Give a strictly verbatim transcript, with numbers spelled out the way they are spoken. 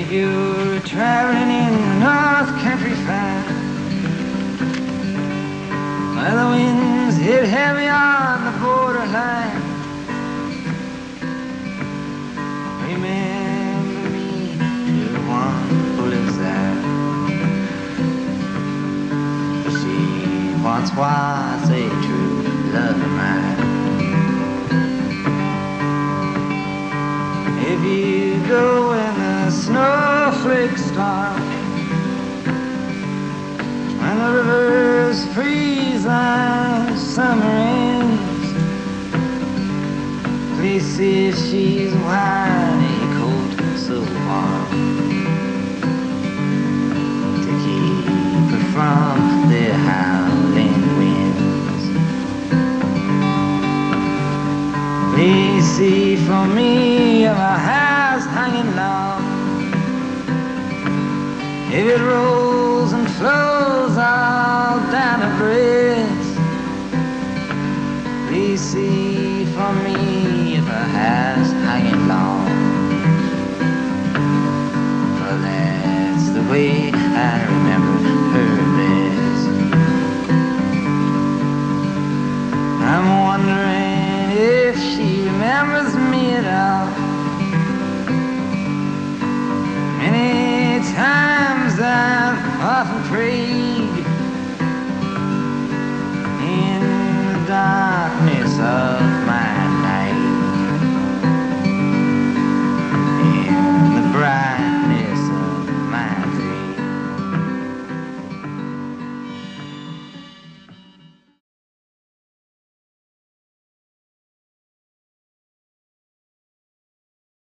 If you're traveling in the North Country Fair, where the winds hit heavy on the borderline, remember me to the one who lives there. For she once was a true love of mine. If you go in the snowflake storm, when the rivers freeze on summer ends, please see if she's wearing a coat so warm to keep her from the howling winds. Please see for me if my house hanging low, if it rolls and flows all down the bridge. Please see for me if her hair's hanging long, for that's the way I remember.